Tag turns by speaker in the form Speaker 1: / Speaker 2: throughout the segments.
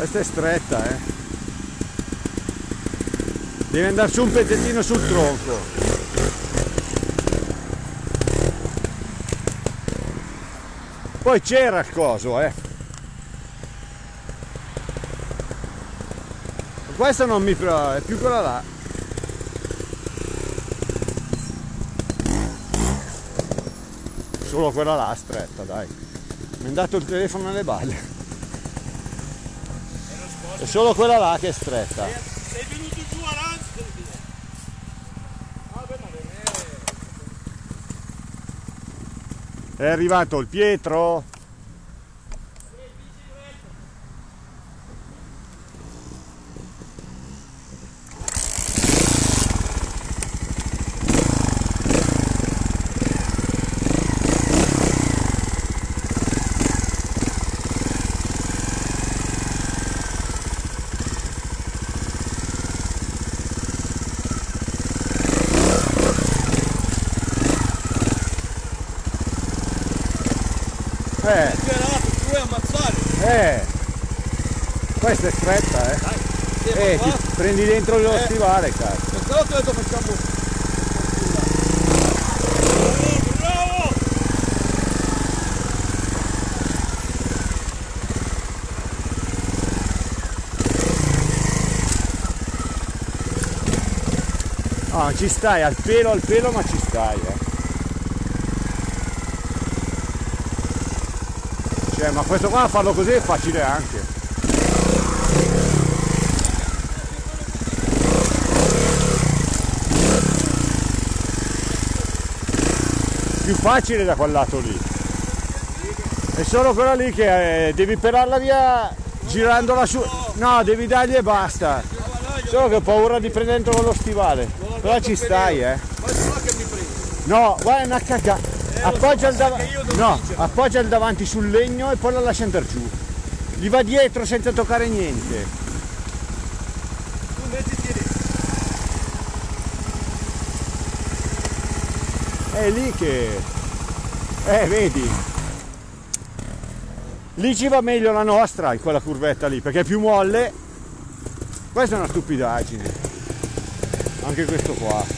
Speaker 1: Questa è stretta, eh. Devi andare su un pezzettino sul tronco. Poi c'era il coso, eh. Questa non mi piace, è più quella là. Solo quella là stretta, dai. Mi è dato il telefono nelle balle. È solo quella là che è stretta.
Speaker 2: Sei venuto giù a Lanz?
Speaker 1: È arrivato il Pietro.
Speaker 2: Puoi ammazzare.
Speaker 1: Questa è stretta,
Speaker 2: Dai,
Speaker 1: ti prendi dentro lo stivale, cazzo.
Speaker 2: Per quello che ho detto facciamo. Bravo!
Speaker 1: Ah, ci stai, al pelo, ma ci stai, Cioè, ma questo qua farlo così è facile anche. Più facile da quel lato lì. È solo quella lì che devi perarla via girandola su. No, devi dargli e basta. Solo che ho paura di prendere dentro con lo stivale. Però ci stai, No, guarda, è una cagata. Appoggia il davanti sul legno e poi la lascia andare giù. Gli va dietro senza toccare niente.
Speaker 2: Tu mettiti lì.
Speaker 1: È lì che... vedi. Lì ci va meglio la nostra, in quella curvetta lì, perché è più molle. Questa è una stupidaggine. Anche questo qua.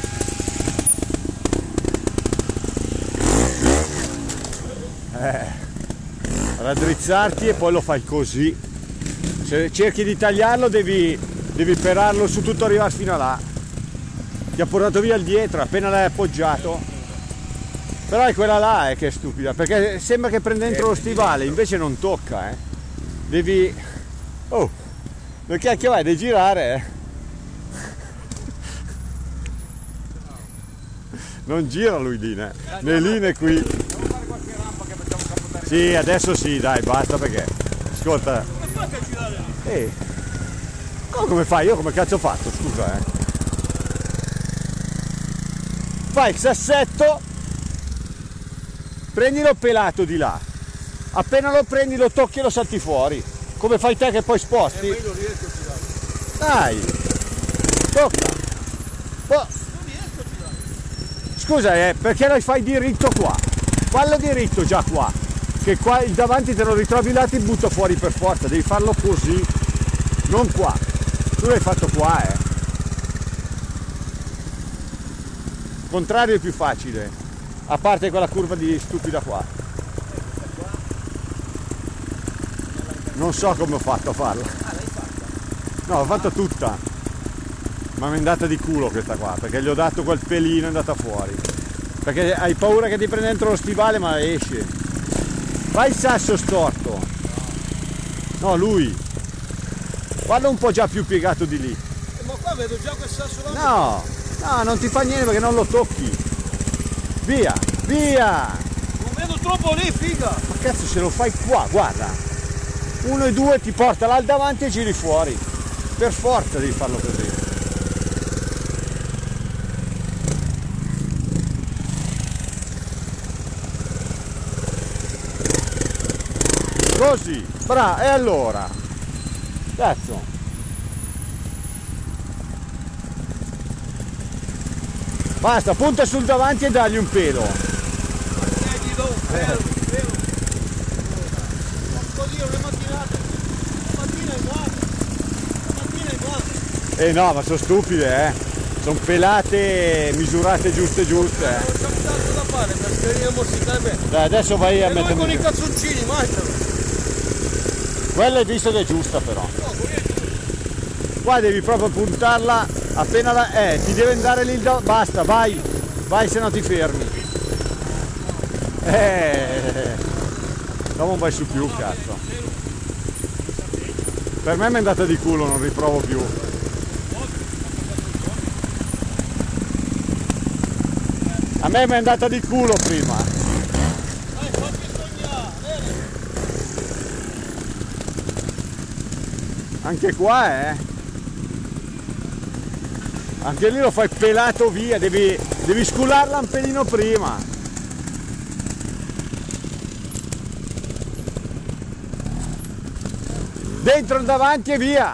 Speaker 1: Raddrizzarti e poi lo fai così. Se cerchi di tagliarlo devi perarlo su tutto, arrivare fino a là. Ti ha portato via il dietro appena l'hai appoggiato. Però è quella là che è stupida, perché sembra che prenda dentro lo stivale, invece non tocca, Devi... Oh, dove cacchio vai? Devi girare, Non gira lui lì, né lì né qui. Sì, adesso sì, dai, basta perché. Ascolta.
Speaker 2: Come fate a girare lì?
Speaker 1: Come fai? Io come cazzo ho fatto? Scusa, Fai il sassetto, prendilo pelato di là. Appena lo prendi lo tocchi e lo salti fuori. Come fai te che poi sposti?
Speaker 2: Ma io non riesco a girare.
Speaker 1: Dai! Tocca!
Speaker 2: Non riesco a girare.
Speaker 1: Scusa, perché lo fai diritto qua? Fallo diritto già qua. Che qua il davanti te lo ritrovi là, ti butto fuori per forza, devi farlo così, non qua. Tu l'hai fatto qua, Contrario è più facile, a parte quella curva di stupida qua. Non so come ho fatto a farla.
Speaker 2: L'hai fatta?
Speaker 1: No, l'ho fatta tutta. Ma mi è andata di culo questa qua, perché gli ho dato quel pelino, è andata fuori. Perché hai paura che ti prenda dentro lo stivale, ma esce. Fai il sasso storto. No, lui. Guarda un po' già più piegato di lì.
Speaker 2: Ma qua vedo già quel sasso là.
Speaker 1: No, non ti fa niente perché non lo tocchi. Via, via.
Speaker 2: Non vedo troppo lì, figa.
Speaker 1: Ma cazzo, se lo fai qua, guarda. 1 e 2 ti porta là davanti e giri fuori. Per forza devi farlo così. Così, bravo, e allora? Cazzo. Basta, punta sul davanti e dagli un pelo.
Speaker 2: Oddio, le mattinate. La mattina
Speaker 1: No, ma sono stupide, sono pelate, misurate giuste.
Speaker 2: Non c'è tanto da fare per scarire a morsicare bene.
Speaker 1: Dai, adesso vai a
Speaker 2: E noi con
Speaker 1: mettere.
Speaker 2: i calzoncini, mangiano.
Speaker 1: Quella hai visto che è giusta però. Qua devi proprio puntarla appena la. Ti deve andare lì basta, vai, se no ti fermi. Dopo non vai su più, cazzo. Per me mi è andata di culo, non riprovo più. A me mi è andata di culo prima. Anche qua, Anche lì lo fai pelato via, devi scularla un pelino prima. Dentro, davanti e via.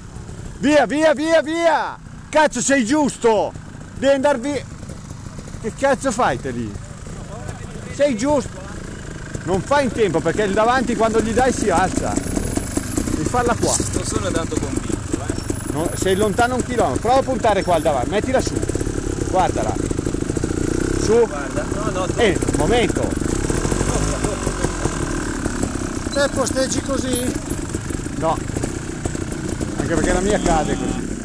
Speaker 1: Via. Cazzo, sei giusto. Devi andare via. Che cazzo fai te lì? Sei giusto. Non fai in tempo perché il davanti quando gli dai si alza. Devi farla qua.
Speaker 2: Non sono tanto convinto,
Speaker 1: No, sei lontano 1 chilometro. Prova a puntare qua al davanti. Mettila su. Guardala. Su.
Speaker 2: Guarda, no,
Speaker 1: Momento.
Speaker 3: Te posteggi così?
Speaker 1: No. Anche perché la mia cade così.